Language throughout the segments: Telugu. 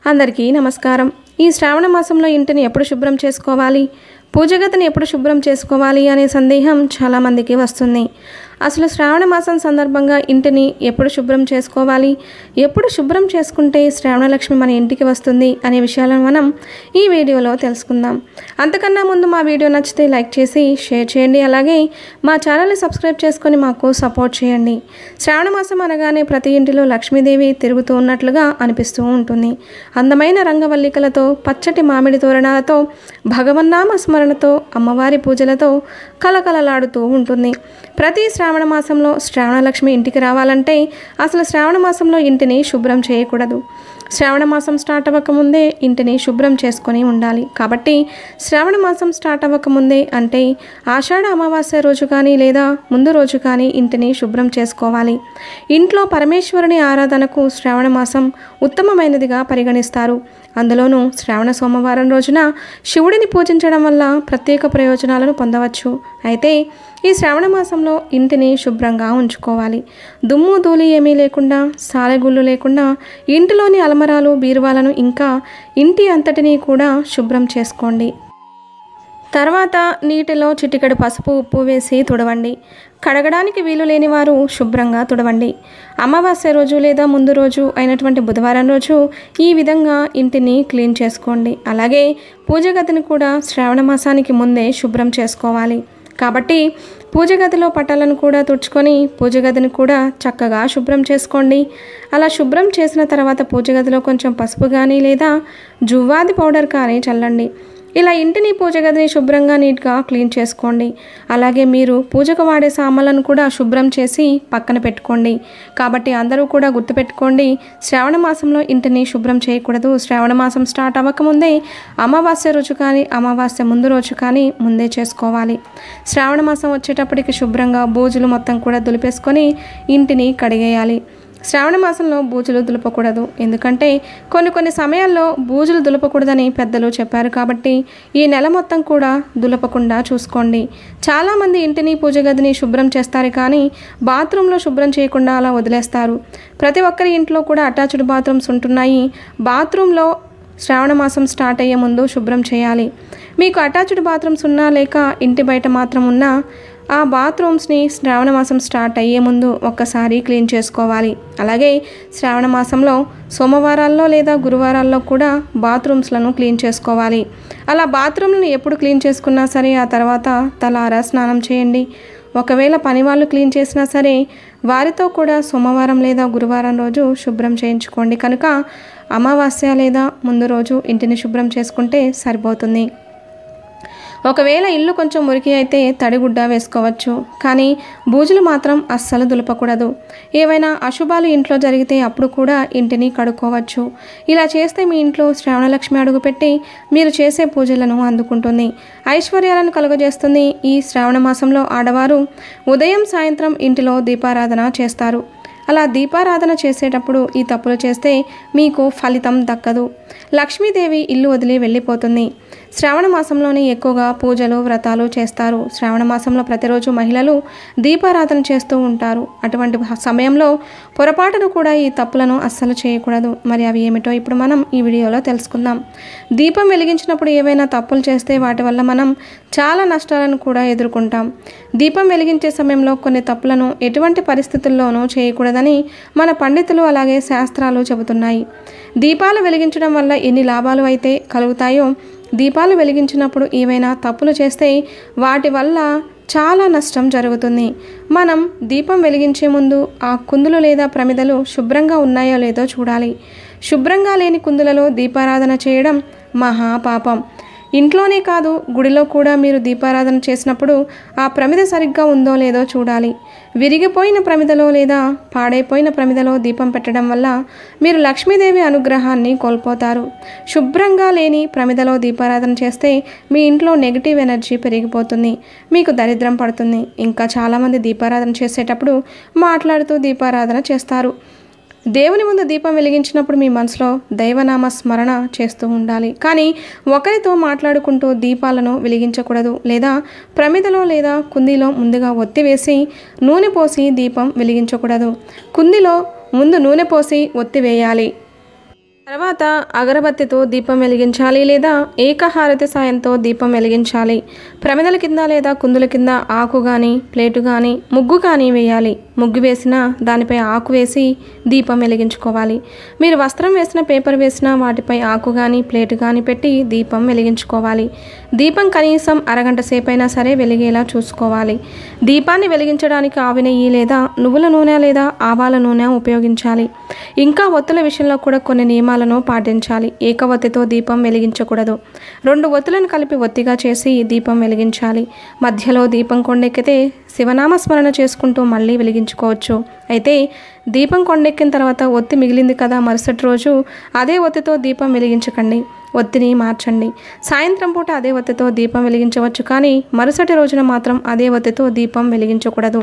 అందరికీ నమస్కారం। ఈ శ్రావణ మాసంలో ఇంటిని ఎప్పుడు శుభ్రం చేసుకోవాలి, పూజగదిని ఎప్పుడు శుభ్రం చేసుకోవాలి అనే సందేహం చాలా మందికి వస్తుంది। అసలు శ్రావణ మాసం సందర్భంగా ఇంటిని ఎప్పుడు శుభ్రం చేసుకోవాలి, ఎప్పుడు శుభ్రం చేసుకుంటే శ్రావణలక్ష్మి మన ఇంటికి వస్తుంది అనే విషయాలను మనం ఈ వీడియోలో తెలుసుకుందాం। అంతకన్నా ముందు మా వీడియో నచ్చితే లైక్ చేసి షేర్ చేయండి, అలాగే మా ఛానల్ని సబ్స్క్రైబ్ చేసుకొని మాకు సపోర్ట్ చేయండి। శ్రావణ మాసం అనగానే ప్రతి ఇంటిలో లక్ష్మీదేవి తిరుగుతూ ఉన్నట్లుగా అనిపిస్తూ ఉంటుంది। అందమైన రంగవల్లికలతో, పచ్చటి మామిడి తోరణాలతో, భగవన్నామ స్మరణతో, అమ్మవారి పూజలతో కలకలలాడుతూ ఉంటుంది। ప్రతి శ్రావణ మాసంలో శ్రావణలక్ష్మి ఇంటికి రావాలంటే అసలు శ్రావణ మాసంలో ఇంటిని శుభ్రం చేయకూడదు। శ్రావణ మాసం స్టార్ట్ అవ్వకముందే ఇంటిని శుభ్రం చేసుకొని ఉండాలి। కాబట్టి శ్రావణ మాసం స్టార్ట్ అవ్వకముందే అంటే ఆషాఢ అమావాస్య రోజు కానీ లేదా ముందు రోజు కానీ ఇంటిని శుభ్రం చేసుకోవాలి। ఇంట్లో పరమేశ్వరుని ఆరాధనకు శ్రావణ మాసం ఉత్తమమైనదిగా పరిగణిస్తారు। అందులోనూ శ్రావణ సోమవారం రోజున శివుడిని పూజించడం వల్ల ప్రత్యేక ప్రయోజనాలను పొందవచ్చు। అయితే ఈ శ్రావణ మాసంలో ఇంటిని శుభ్రంగా ఉంచుకోవాలి। దుమ్ము ధూళి ఏమీ లేకుండా, సాలెగుళ్ళు లేకుండా ఇంటిలోని అలమరాలు, బీరువాలను ఇంకా ఇంటి అంతటినీ కూడా శుభ్రం చేసుకోండి। తర్వాత నీటిలో చిటికెడు పసుపు, ఉప్పు వేసి తుడవండి। కడగడానికి వీలు లేని వారు శుభ్రంగా తుడవండి। అమావాస్య రోజు లేదా ముందు రోజు అయినటువంటి బుధవారం రోజు ఈ విధంగా ఇంటిని క్లీన్ చేసుకోండి। అలాగే పూజ గదిని కూడా శ్రావణ మాసానికి ముందే శుభ్రం చేసుకోవాలి। కాబట్టి పూజ గదిలో పటాలను కూడా తుడుచుకొని పూజ గదిని కూడా చక్కగా శుభ్రం చేసుకోండి। అలా శుభ్రం చేసిన తర్వాత పూజ గదిలో కొంచెం పసుపు కానీ లేదా జువ్వాది పౌడర్ కానీ చల్లండి। ఇలా ఇంటిని పూజ గదిని శుభ్రంగా నీట్గా క్లీన్ చేసుకోండి। అలాగే మీరు పూజకు వాడే సామాన్లను కూడా శుభ్రం చేసి పక్కన పెట్టుకోండి। కాబట్టి అందరూ కూడా గుర్తుపెట్టుకోండి, శ్రావణ మాసంలో ఇంటిని శుభ్రం చేయకూడదు। శ్రావణ మాసం స్టార్ట్ అవ్వకముందే అమావాస్య రోజు కానీ అమావాస్య ముందు రోజు కానీ ముందే చేసుకోవాలి। శ్రావణ మాసం వచ్చేటప్పటికి శుభ్రంగా బూజులు మొత్తం కూడా దులిపేసుకొని ఇంటిని కడిగేయాలి। శ్రావణ మాసంలో బూజులు దులపకూడదు, ఎందుకంటే కొన్ని సమయాల్లో బూజులు దులపకూడదని పెద్దలు చెప్పారు। కాబట్టి ఈ నెల మొత్తం కూడా దులపకుండా చూసుకోండి। చాలామంది ఇంటిని పూజ గదిని శుభ్రం చేస్తారు, కానీ బాత్రూంలో శుభ్రం చేయకుండా అలా వదిలేస్తారు। ప్రతి ఒక్కరి ఇంట్లో కూడా అటాచ్డ్ బాత్రూమ్స్ ఉంటున్నాయి। బాత్రూంలో శ్రావణ మాసం స్టార్ట్ అయ్యే ముందు శుభ్రం చేయాలి। మీకు అటాచ్డ్ బాత్రూమ్స్ ఉన్నా లేక ఇంటి బయట మాత్రం ఉన్నా ఆ బాత్రూమ్స్ని శ్రావణ మాసం స్టార్ట్ అయ్యే ముందు ఒక్కసారి క్లీన్ చేసుకోవాలి। అలాగే శ్రావణ మాసంలో సోమవారాల్లో లేదా గురువారాల్లో కూడా బాత్రూమ్స్లను క్లీన్ చేసుకోవాలి। అలా బాత్రూమ్లను ఎప్పుడు క్లీన్ చేసుకున్నా సరే ఆ తర్వాత తలారా స్నానం చేయండి। ఒకవేళ పని వాళ్ళు క్లీన్ చేసినా సరే వారితో కూడా సోమవారం లేదా గురువారం రోజు శుభ్రం చేయించుకోండి। కనుక అమావాస్య లేదా ముందు రోజు ఇంటిని శుభ్రం చేసుకుంటే సరిపోతుంది। ఒకవేళ ఇల్లు కొంచెం మురికి అయితే తడిగుడ్డ వేసుకోవచ్చు, కానీ బూజులు మాత్రం అస్సలు దులపకూడదు। ఏవైనా అశుభాలు ఇంట్లో జరిగితే అప్పుడు కూడా ఇంటిని కడుక్కోవచ్చు। ఇలా చేస్తే మీ ఇంట్లో శ్రావణలక్ష్మి అడుగుపెట్టి మీరు చేసే పూజలను అందుకుంటుంది, ఐశ్వర్యాలను కలుగజేస్తుంది। ఈ శ్రావణ మాసంలో ఆడవారు ఉదయం సాయంత్రం ఇంటిలో దీపారాధన చేస్తారు। అలా దీపారాధన చేసేటప్పుడు ఈ తప్పులు చేస్తే మీకు ఫలితం దక్కదు, లక్ష్మీదేవి ఇల్లు వదిలి వెళ్ళిపోతుంది। శ్రావణ మాసంలోనే ఎక్కువగా పూజలు, వ్రతాలు చేస్తారు। శ్రావణ మాసంలో ప్రతిరోజు మహిళలు దీపారాధన చేస్తూ ఉంటారు। అటువంటి సమయంలో పొరపాటును కూడా ఈ తప్పులను అస్సలు చేయకూడదు। మరి అవి ఏమిటో ఇప్పుడు మనం ఈ వీడియోలో తెలుసుకుందాం। దీపం వెలిగించినప్పుడు ఏవైనా తప్పులు చేస్తే వాటి వల్ల మనం చాలా నష్టాలను కూడా ఎదుర్కొంటాం। దీపం వెలిగించే సమయంలో కొన్ని తప్పులను ఎటువంటి పరిస్థితుల్లోనూ చేయకూడదని మన పండితులు అలాగే శాస్త్రాలు చెబుతున్నాయి। దీపాలు వెలిగించడం వల్ల ఎన్ని లాభాలు అయితే కలుగుతాయో, దీపాలు వెలిగించినప్పుడు ఏవైనా తప్పులు చేస్తే వాటి వల్ల చాలా నష్టం జరుగుతుంది। మనం దీపం వెలిగించే ముందు ఆ కుందులు లేదా ప్రమిదలు శుభ్రంగా ఉన్నాయో లేదో చూడాలి। శుభ్రంగా లేని కుందులలో దీపారాధన చేయడం మహాపాపం। ఇంట్లోనే కాదు, గుడిలో కూడా మీరు దీపారాధన చేసినప్పుడు ఆ ప్రమిద సరిగ్గా ఉందో లేదో చూడాలి। విరిగిపోయిన ప్రమిదలో లేదా పాడైపోయిన ప్రమిదలో దీపం పెట్టడం వల్ల మీరు లక్ష్మీదేవి అనుగ్రహాన్ని కోల్పోతారు। శుభ్రంగా లేని ప్రమిదలో దీపారాధన చేస్తే మీ ఇంట్లో నెగిటివ్ ఎనర్జీ పెరిగిపోతుంది, మీకు దరిద్రం పడుతుంది। ఇంకా చాలామంది దీపారాధన చేసేటప్పుడు మాట్లాడుతూ దీపారాధన చేస్తారు। దేవుని ముందు దీపం వెలిగించినప్పుడు మీ మనసులో దైవనామ స్మరణ చేస్తూ ఉండాలి, కానీ ఒకరితో మాట్లాడుకుంటూ దీపాలను వెలిగించకూడదు। లేదా ప్రమిదలో లేదా కుందీలో ముందుగా ఒత్తి వేసి నూనె పోసి దీపం వెలిగించకూడదు। కుందీలో ముందు నూనె పోసి ఒత్తి వేయాలి। తర్వాత అగరబత్తితో దీపం వెలిగించాలి లేదా ఏకహారతి సాయంతో దీపం వెలిగించాలి. ప్రమిదల కింద లేదా కుందుల కింద ఆకు కానీ ప్లేటు కానీ ముగ్గు కానీ వేయాలి. ముగ్గు వేసిన దానిపై ఆకు వేసి దీపం వెలిగించుకోవాలి. మీరు వస్త్రం వేసిన పేపర్ వేసిన వాటిపై ఆకు కానీ ప్లేటు కానీ పెట్టి దీపం వెలిగించుకోవాలి. దీపం కనీసం అరగంట సేపైనా సరే వెలిగేలా చూసుకోవాలి. దీపాన్ని వెలిగించడానికి ఆవు నెయ్యి లేదా నువ్వుల నూనె లేదా ఆవాల నూనె ఉపయోగించాలి. ఇంకా ఒత్తుల విషయంలో కూడా కొన్ని నియమాలను పాటించాలి. ఏక ఒత్తితో దీపం వెలిగించకూడదు. 2 ఒత్తులను కలిపి ఒత్తిగా చేసి దీపం వెలిగించాలి. మధ్యలో దీపం కొండెక్కితే శివనామస్మరణ చేసుకుంటూ మళ్ళీ వెలిగించుకోవచ్చు. అయితే దీపం కొండెక్కిన తర్వాత ఒత్తి మిగిలింది కదా, మరుసటి రోజు అదే ఒత్తితో దీపం వెలిగించకండి. ఒత్తిని మార్చండి. సాయంత్రం పూట అదే ఒత్తితో దీపం వెలిగించవచ్చు, కానీ మరుసటి రోజున మాత్రం అదే ఒత్తితో దీపం వెలిగించకూడదు.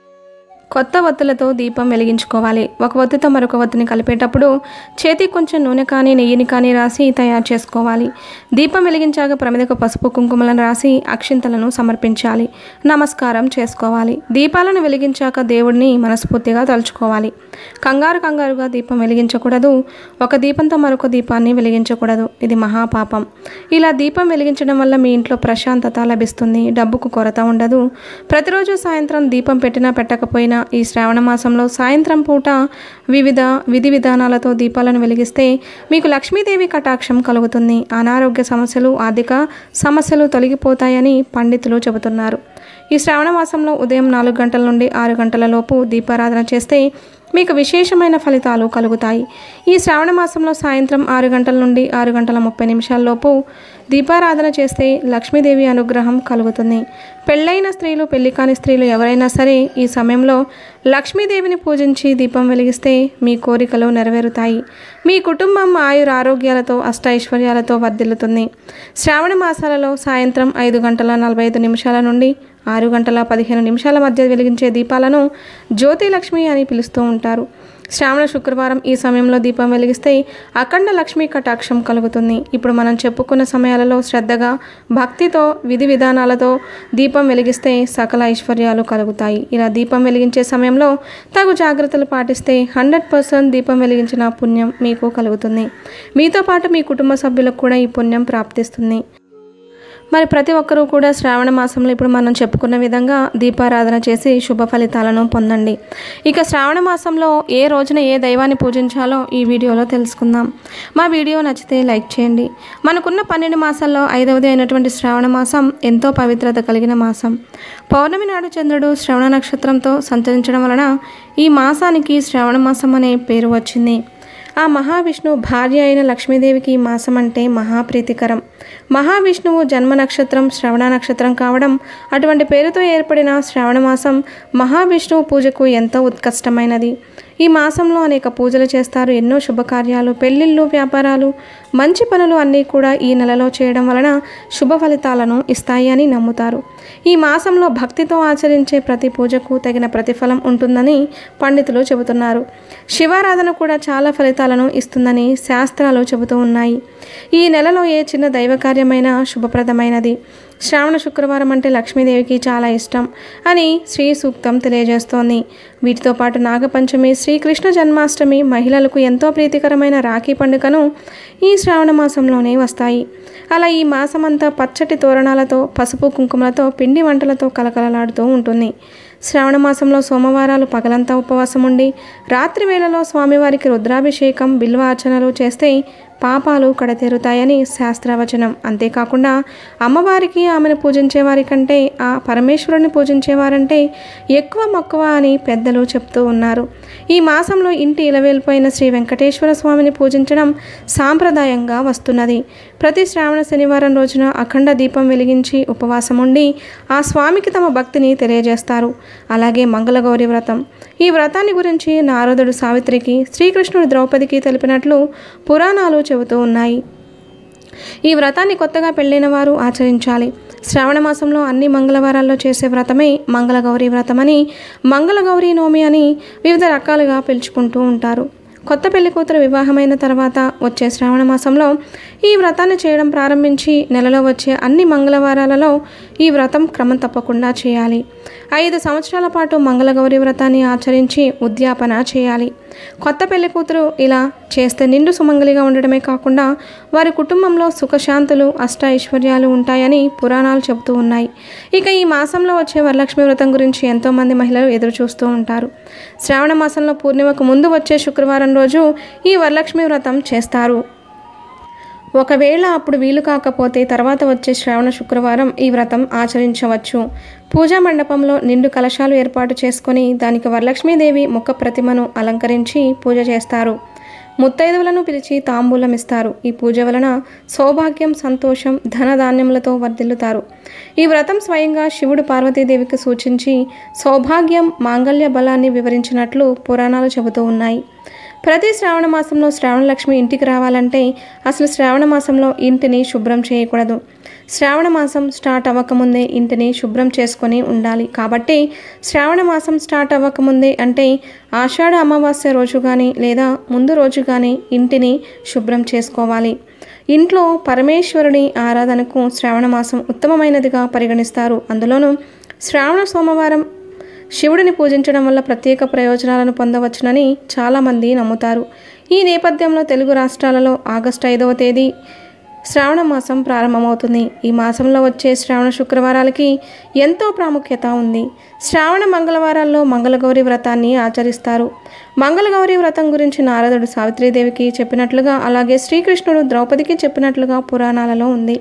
కొత్త ఒత్తులతో దీపం వెలిగించుకోవాలి. ఒక ఒత్తితో మరొక ఒత్తిని కలిపేటప్పుడు చేతికి కొంచెం నూనె కానీ నెయ్యిని కానీ రాసి తయారు చేసుకోవాలి. దీపం వెలిగించాక ప్రమిదకు పసుపు కుంకుమలను రాసి అక్షింతలను సమర్పించాలి. నమస్కారం చేసుకోవాలి. దీపాలను వెలిగించాక దేవుడిని మనస్ఫూర్తిగా తలుచుకోవాలి. కంగారుగా దీపం వెలిగించకూడదు. ఒక దీపంతో మరొక దీపాన్ని వెలిగించకూడదు. ఇది మహాపాపం. ఇలా దీపం వెలిగించడం వల్ల మీ ఇంట్లో ప్రశాంతత లభిస్తుంది. డబ్బుకు కొరత ఉండదు. ప్రతిరోజు సాయంత్రం దీపం పెట్టినా పెట్టకపోయినా ఈ శ్రావణ మాసంలో సాయంత్రం పూట వివిధ విధి విధానాలతో దీపాలను వెలిగిస్తే మీకు లక్ష్మీదేవి కటాక్షం కలుగుతుంది. అనారోగ్య సమస్యలు, ఆర్థిక సమస్యలు తొలగిపోతాయని పండితులు చెబుతున్నారు. ఈ శ్రావణ మాసంలో ఉదయం 4 గంటల నుండి 6 గంటల లోపు దీపారాధన చేస్తే మీకు విశేషమైన ఫలితాలు కలుగుతాయి. ఈ శ్రావణ మాసంలో సాయంత్రం 6 గంటల నుండి 6 గంటల 30 నిమిషాల లోపు దీపారాధన చేస్తే లక్ష్మీదేవి అనుగ్రహం కలుగుతుంది. పెళ్ళైన స్త్రీలు, పెళ్లి కాని స్త్రీలు ఎవరైనా సరే ఈ సమయంలో లక్ష్మీదేవిని పూజించి దీపం వెలిగిస్తే మీ కోరికలు నెరవేరుతాయి. మీ కుటుంబం ఆయురారోగ్యాలతో అష్టైశ్వర్యాలతో వర్ధిల్లుతుంది. శ్రావణ మాసాలలో సాయంత్రం 5 గంటల 45 నిమిషాల నుండి 6 గంటల 15 నిమిషాల మధ్య వెలిగించే దీపాలను జ్యోతిలక్ష్మి అని పిలుస్తూ ఉంటారు. శ్రావణ శుక్రవారం ఈ సమయంలో దీపం వెలిగిస్తే అఖండ లక్ష్మీ కటాక్షం కలుగుతుంది. ఇప్పుడు మనం చెప్పుకున్న సమయాలలో శ్రద్ధగా, భక్తితో, విధి విధానాలతో దీపం వెలిగిస్తే సకల ఐశ్వర్యాలు కలుగుతాయి. ఇలా దీపం వెలిగించే సమయంలో తగు జాగ్రత్తలు పాటిస్తే 100% దీపం వెలిగించిన పుణ్యం మీకు కలుగుతుంది. మీతో పాటు మీ కుటుంబ సభ్యులకు కూడా ఈ పుణ్యం ప్రాప్తిస్తుంది. మరి ప్రతి ఒక్కరూ కూడా శ్రావణ మాసంలో ఇప్పుడు మనం చెప్పుకున్న విధంగా దీపారాధన చేసి శుభ ఫలితాలను పొందండి. ఇక శ్రావణ మాసంలో ఏ రోజున ఏ దైవాన్ని పూజించాలో ఈ వీడియోలో తెలుసుకుందాం. మా వీడియో నచ్చితే లైక్ చేయండి. మనకున్న 12 మాసాల్లో 5వది అయినటువంటి శ్రావణ మాసం ఎంతో పవిత్రత కలిగిన మాసం. పౌర్ణమి నాడు చంద్రుడు శ్రవణ నక్షత్రంతో సంచరించడం వలన ఈ మాసానికి శ్రావణ మాసం అనే పేరు వచ్చింది. ఆ మహావిష్ణువు భార్య అయిన లక్ష్మీదేవికి ఈ మాసం అంటే మహాప్రీతికరం. మహావిష్ణువు జన్మ నక్షత్రం శ్రవణ నక్షత్రం కావడం, అటువంటి పేరుతో ఏర్పడిన శ్రావణ మాసం మహావిష్ణువు పూజకు ఎంతో ఉత్కృష్టమైనది. ఈ మాసంలో అనేక పూజలు చేస్తారు. ఎన్నో శుభకార్యాలు, పెళ్లిళ్ళు, వ్యాపారాలు, మంచి పనులు అన్నీ కూడా ఈ నెలలో చేయడం వలన శుభ ఫలితాలను ఇస్తాయి అని నమ్ముతారు. ఈ మాసంలో భక్తితో ఆచరించే ప్రతి పూజకు తగిన ప్రతిఫలం ఉంటుందని పండితులు చెబుతున్నారు. శివారాధన కూడా చాలా ఫలితాలను ఇస్తుందని శాస్త్రాలు చెబుతూ ఉన్నాయి. ఈ నెలలో ఏ చిన్న దైవ కార్యమైనా శుభప్రదమైనది. శ్రావణ శుక్రవారం అంటే లక్ష్మీదేవికి చాలా ఇష్టం అని శ్రీ సూక్తం తెలియజేస్తోంది. వీటితో పాటు నాగపంచమి, శ్రీకృష్ణ జన్మాష్టమి, మహిళలకు ఎంతో ప్రీతికరమైన రాఖీ పండుగను ఈ శ్రావణ మాసంలోనే వస్తాయి. అలా ఈ మాసమంతా పచ్చటి తోరణాలతో, పసుపు కుంకుమలతో, పిండి వంటలతో కలకలలాడుతూ ఉంటుంది. శ్రావణ మాసంలో సోమవారాలు పగలంతా ఉపవాసం ఉండి రాత్రి వేళలో స్వామివారికి రుద్రాభిషేకం, బిల్వార్చనలు చేస్తే పాపాలు కడతేరుతాయని శాస్త్రవచనం. అంతేకాకుండా అమ్మవారికి, ఆమెను పూజించే వారి కంటే ఆ పరమేశ్వరుని పూజించేవారంటే ఎక్కువ మక్కువ అని పెద్దలు చెప్తూ ఉన్నారు. ఈ మాసంలో ఇంటి ఇలవేల్పోయిన శ్రీ వెంకటేశ్వర స్వామిని పూజించడం సాంప్రదాయంగా వస్తున్నది. ప్రతి శ్రావణ శనివారం రోజున అఖండ దీపం వెలిగించి ఉపవాసం ఉండి ఆ స్వామికి తమ భక్తిని తెలియజేస్తారు. అలాగే మంగళగౌరి వ్రతం. ఈ వ్రతాన్ని గురించి నారదుడు సావిత్రికి, శ్రీకృష్ణుడు ద్రౌపదికి తెలిపినట్లు పురాణాలు చెబుతూ ఉన్నాయి. ఈ వ్రతాన్ని కొత్తగా పెళ్ళైన వారు ఆచరించాలి. శ్రావణ మాసంలో అన్ని మంగళవారాల్లో చేసే వ్రతమే మంగళగౌరి వ్రతమని, మంగళగౌరి నోమి అని వివిధ రకాలుగా పిలుచుకుంటూ ఉంటారు. కొత్త పెళ్లి కూతురు వివాహమైన తర్వాత వచ్చే శ్రావణ మాసంలో ఈ వ్రతాన్ని చేయడం ప్రారంభించి నెలలో వచ్చే అన్ని మంగళవారాలలో ఈ వ్రతం క్రమం తప్పకుండా చేయాలి. 5 సంవత్సరాల పాటు మంగళగౌరి వ్రతాన్ని ఆచరించి ఉద్యాపన చేయాలి. కొత్త పెళ్లి కూతురు ఇలా చేస్తే నిండు సుమంగలిగా ఉండడమే కాకుండా వారి కుటుంబంలో సుఖశాంతులు అష్ట ఐశ్వర్యాలు ఉంటాయని పురాణాలు చెబుతూ ఉన్నాయి. ఇక ఈ మాసంలో వచ్చే వరలక్ష్మి వ్రతం గురించి ఎంతోమంది మహిళలు ఎదురు చూస్తూ ఉంటారు. శ్రావణ మాసంలో పూర్ణిమకు ముందు వచ్చే శుక్రవారం రోజు ఈ వరలక్ష్మి వ్రతం చేస్తారు. ఒకవేళ అప్పుడు వీలు కాకపోతే తర్వాత వచ్చే శ్రావణ శుక్రవారం ఈ వ్రతం ఆచరించవచ్చు. పూజా మండపంలో నిండు కలశాలు ఏర్పాటు చేసుకొని దానికి వరలక్ష్మీదేవి ముఖ ప్రతిమను అలంకరించి పూజ చేస్తారు. ముత్తైదువులను పిలిచి తాంబూలం ఇస్తారు. ఈ పూజ వలన సౌభాగ్యం, సంతోషం, ధనధాన్యములతో వర్ధిల్లుతారు. ఈ వ్రతం స్వయంగా శివుడు పార్వతీదేవికి సూచించి సౌభాగ్యం, మాంగళ్య బలాన్ని వివరించినట్లు పురాణాలు చెబుతూ ఉన్నాయి. ప్రతి శ్రావణ మాసంలో శ్రావణలక్ష్మి ఇంటికి రావాలంటే అసలు శ్రావణ మాసంలో ఇంటిని శుభ్రం చేయకూడదు. శ్రావణ మాసం స్టార్ట్ అవ్వకముందే ఇంటిని శుభ్రం చేసుకొని ఉండాలి. కాబట్టి శ్రావణ మాసం స్టార్ట్ అవ్వకముందే అంటే ఆషాఢ అమావాస్య రోజు కానీ లేదా ముందు రోజు కానీ ఇంటిని శుభ్రం చేసుకోవాలి. ఇంట్లో పరమేశ్వరుని ఆరాధనకు శ్రావణ మాసం ఉత్తమమైనదిగా పరిగణిస్తారు. అందులోనూ శ్రావణ సోమవారం శివుడిని పూజించడం వల్ల ప్రత్యేక ప్రయోజనాలను పొందవచ్చునని చాలామంది నమ్ముతారు. ఈ నేపథ్యంలో తెలుగు రాష్ట్రాలలో ఆగస్టు 5వ తేదీ శ్రావణ మాసం ప్రారంభమవుతుంది. ఈ మాసంలో వచ్చే శ్రావణ శుక్రవారాలకి ఎంతో ప్రాముఖ్యత ఉంది. శ్రావణ మంగళవారాల్లో మంగళగౌరి వ్రతాన్ని ఆచరిస్తారు. మంగళగౌరి వ్రతం గురించి నారదుడు సావిత్రీదేవికి చెప్పినట్లుగా, అలాగే శ్రీకృష్ణుడు ద్రౌపదికి చెప్పినట్లుగా పురాణాలలో ఉంది.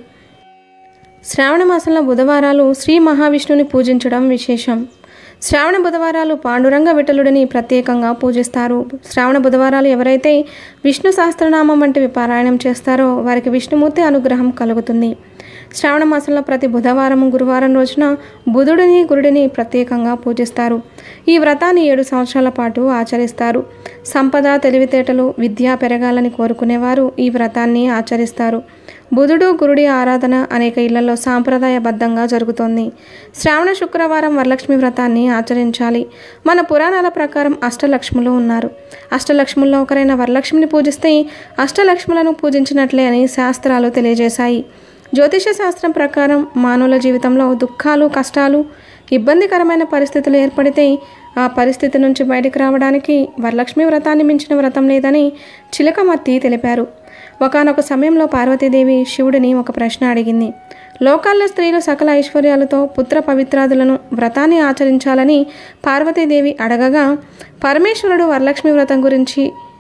శ్రావణ మాసంలో బుధవారాలు శ్రీ మహావిష్ణువుని పూజించడం విశేషం. శ్రావణ బుధవారాలు పాండురంగ విఠలుడిని ప్రత్యేకంగా పూజిస్తారు. శ్రావణ బుధవారాలు ఎవరైతే విష్ణు సహస్రనామం వంటివి పారాయణం చేస్తారో వారికి విష్ణుమూర్తి అనుగ్రహం కలుగుతుంది. శ్రావణ మాసంలో ప్రతి బుధవారం, గురువారం రోజున బుధుడిని, గురుడిని ప్రత్యేకంగా పూజిస్తారు. ఈ వ్రతాన్ని 7 సంవత్సరాల పాటు ఆచరిస్తారు. సంపద, తెలివితేటలు, విద్య పెరగాలని కోరుకునేవారు ఈ వ్రతాన్ని ఆచరిస్తారు. బుధుడు, గురుడి ఆరాధన అనేక ఇళ్లలో సాంప్రదాయబద్ధంగా జరుగుతోంది. శ్రావణ శుక్రవారం వరలక్ష్మి వ్రతాన్ని ఆచరించాలి. మన పురాణాల ప్రకారం అష్టలక్ష్ములు ఉన్నారు. అష్టలక్ష్ముల్లో ఒకరైన వరలక్ష్మిని పూజిస్తే అష్టలక్ష్ములను పూజించినట్లే అని శాస్త్రాలు తెలియజేశాయి. జ్యోతిష శాస్త్రం ప్రకారం మానవుల జీవితంలో దుఃఖాలు, కష్టాలు, ఇబ్బందికరమైన పరిస్థితులు ఏర్పడితే ఆ పరిస్థితి నుంచి బయటకు రావడానికి వరలక్ష్మి వ్రతాన్ని మించిన వ్రతం లేదని చిలకమర్తి తెలిపారు. ఒకానొక సమయంలో పార్వతీదేవి శివుడిని ఒక ప్రశ్న అడిగింది. లోకాల్లో స్త్రీలు సకల ఐశ్వర్యాలతో పుత్ర పవిత్రాదులను వ్రతాన్ని ఆచరించాలని పార్వతీదేవి అడగగా పరమేశ్వరుడు వరలక్ష్మి వ్రతం గురించి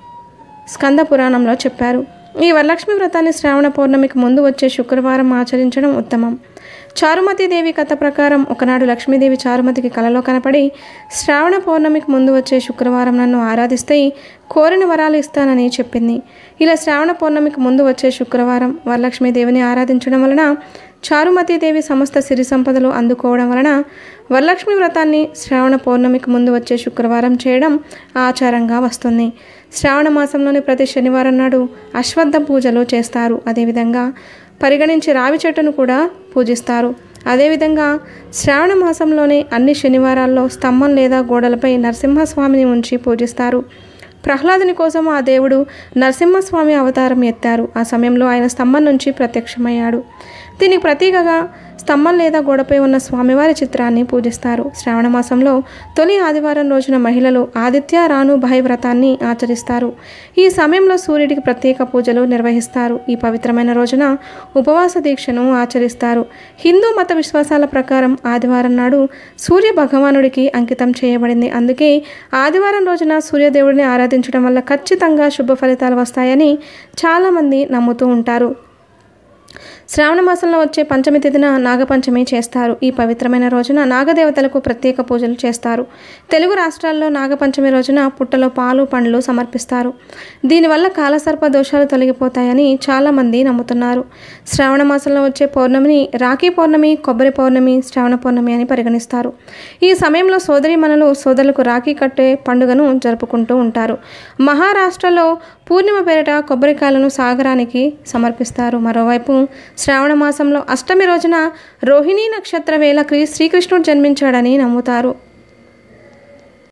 స్కంద పురాణంలో చెప్పారు. ఈ వరలక్ష్మి వ్రతాన్ని శ్రావణ పౌర్ణమికి ముందు వచ్చే శుక్రవారం ఆచరించడం ఉత్తమం. చారుమతీదేవి కథ ప్రకారం ఒకనాడు లక్ష్మీదేవి చారుమతికి కలలో కనపడి శ్రావణ పౌర్ణమికి ముందు వచ్చే శుక్రవారం నన్ను ఆరాధిస్తే కోరిన వరాలు ఇస్తానని చెప్పింది. ఇలా శ్రావణ పౌర్ణమికి ముందు వచ్చే శుక్రవారం వరలక్ష్మీదేవిని ఆరాధించడం వలన చారుమతీదేవి సమస్త సిరి సంపదలు అందుకోవడం వలన వరలక్ష్మి వ్రతాన్ని శ్రావణ పౌర్ణమికి ముందు వచ్చే శుక్రవారం చేయడం ఆచారంగా వస్తుంది. శ్రావణ మాసంలోని ప్రతి శనివారం నాడు అశ్వత్థ పూజలు చేస్తారు. అదేవిధంగా పరిగణించి రావి చెట్టును కూడా పూజిస్తారు. అదేవిధంగా శ్రావణ మాసంలోనే అన్ని శనివారాల్లో స్తంభం లేదా గోడలపై నరసింహస్వామిని ఉంచి పూజిస్తారు. ప్రహ్లాదుని కోసం ఆ దేవుడు నరసింహస్వామి అవతారం ఎత్తారు. ఆ సమయంలో ఆయన స్తంభం నుంచి ప్రత్యక్షమయ్యాడు. దీనికి ప్రతీకగా స్తంభం లేదా గోడపై ఉన్న స్వామివారి చిత్రాన్ని పూజిస్తారు. శ్రావణ మాసంలో తొలి ఆదివారం రోజున మహిళలు ఆదిత్య రాను భాయ్ వ్రతాన్ని ఆచరిస్తారు. ఈ సమయంలో సూర్యుడికి ప్రత్యేక పూజలు నిర్వహిస్తారు. ఈ పవిత్రమైన రోజున ఉపవాస దీక్షను ఆచరిస్తారు. హిందూ మత విశ్వాసాల ప్రకారం ఆదివారం నాడు సూర్య భగవానుడికి అంకితం చేయబడింది. అందుకే ఆదివారం రోజున సూర్యదేవుడిని ఆరాధించడం వల్ల ఖచ్చితంగా శుభ ఫలితాలు వస్తాయని చాలామంది నమ్ముతూ ఉంటారు. శ్రావణ మాసంలో వచ్చే పంచమి తిథిన నాగపంచమి చేస్తారు. ఈ పవిత్రమైన రోజున నాగదేవతలకు ప్రత్యేక పూజలు చేస్తారు. తెలుగు రాష్ట్రాల్లో నాగపంచమి రోజున పుట్టలో పాలు, పండ్లు సమర్పిస్తారు. దీనివల్ల కాలసర్ప దోషాలు తొలగిపోతాయని చాలామంది నమ్ముతున్నారు. శ్రావణ మాసంలో వచ్చే పౌర్ణమిని రాఖీ పౌర్ణమి, కొబ్బరి పౌర్ణమి, శ్రావణ పౌర్ణమి అని పరిగణిస్తారు. ఈ సమయంలో సోదరీమణులు సోదరులకు రాఖీ కట్టే పండుగను జరుపుకుంటూ ఉంటారు. మహారాష్ట్రలో పూర్ణిమ పేరిట కొబ్బరికాయలను సాగరానికి సమర్పిస్తారు. మరోవైపు శ్రావణ మాసంలో అష్టమి రోజున రోహిణీ నక్షత్ర వేళ శ్రీకృష్ణుడు జన్మించాడని నమ్ముతారు.